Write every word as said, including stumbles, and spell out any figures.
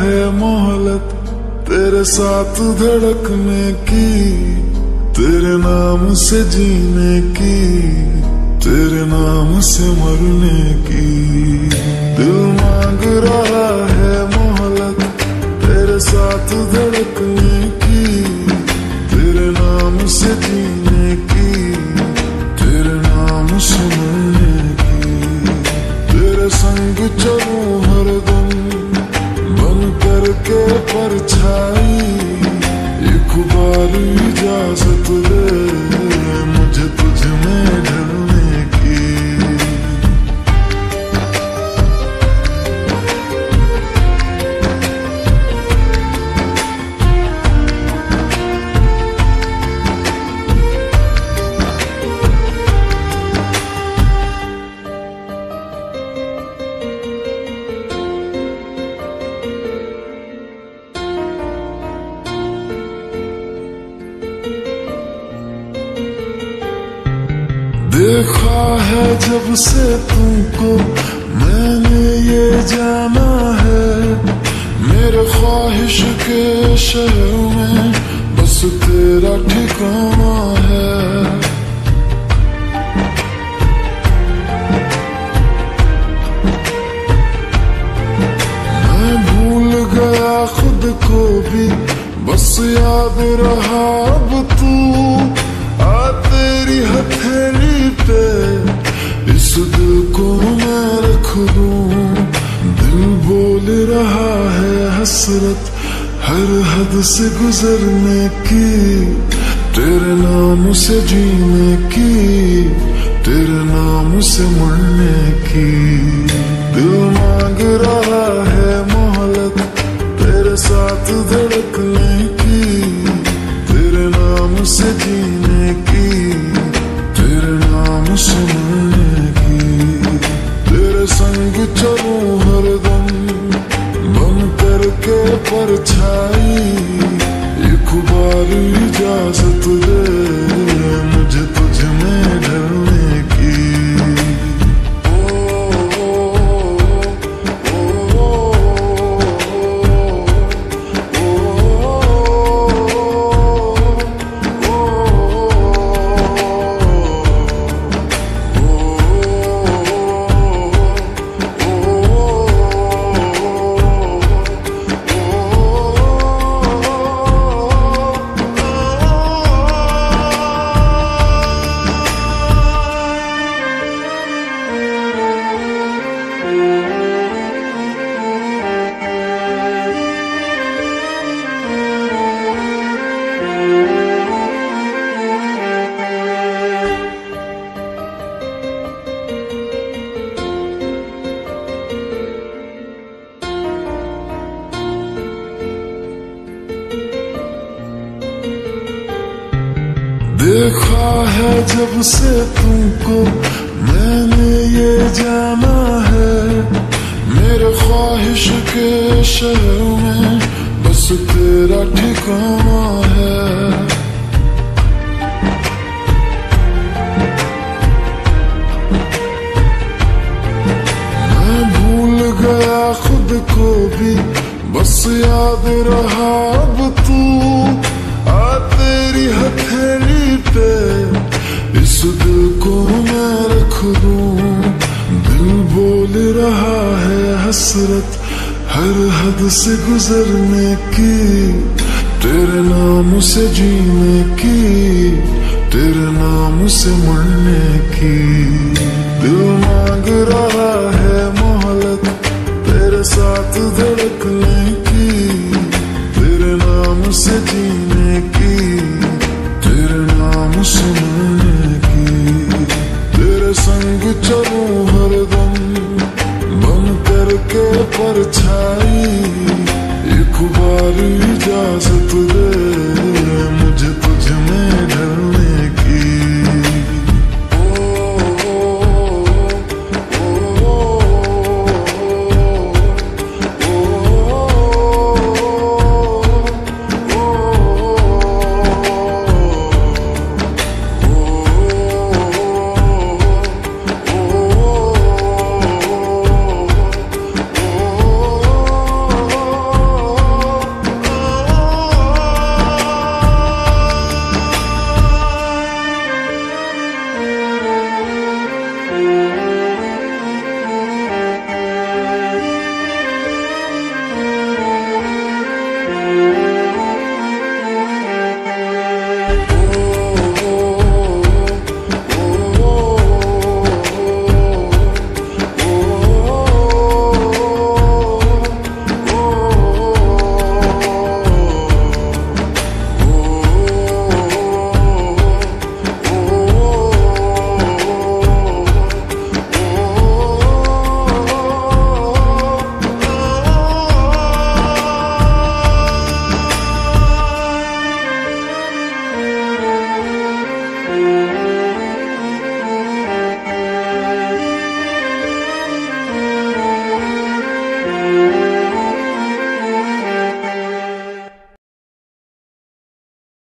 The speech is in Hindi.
है मोहलत तेरे साथ धड़कने की, तेरे नाम से जीने की, तेरे नाम से मरने की। दिल मांग रहा है मोहलत तेरे साथ धड़कने की, तेरे नाम से जीने की, तेरे नाम से मरने की। तेरे संग चलूं हरदम बन करके परछाई, एक बार इजाजत दे मुझे तुझ में ढलने की। देखा है जब से तुमको मैंने ये जाना है, मेरे ख्वाहिश के शहर में बस तेरा ठिकाना है। मैं भूल गया खुद को भी बस याद रहा अब तू, आ तेरी हथेली पे इस दिल को मैं रख दूं। दिल बोल रहा है हसरत हर हद से गुजरने की, तेरे नाम से जीने की, तेरे नाम से मरने की। दिल मांग रहा है मोहलत तेरे साथ धड़कने की, तेरे नाम से जीने की, तेरे नाम से मरने की। तेरे संग चलूं हरदम बन करके परछाई, एक बार इजाजत दे मुझे तुझ में ढलने की। देखा है जब से तुमको मैंने ये जाना है, मेरे ख्वाहिश के शहर में बस तेरा ठिकाना है। मैं भूल गया खुद को भी बस याद रहा अब तू, आ तेरी हथेली पे इस दिल को मैं रख दूं। दिल बोल रहा है हसरत हर हद से गुजरने की, तेरे नाम से जीने की, तेरे नाम से मरने की। दिल मांग रहा है मोहलत तेरे साथ धड़कने की, तेरे नाम से जीने की, तेरे नाम से मरने की। तेरे संग चलूं हरदम बन करके परछाई, एक बार इजाजत दे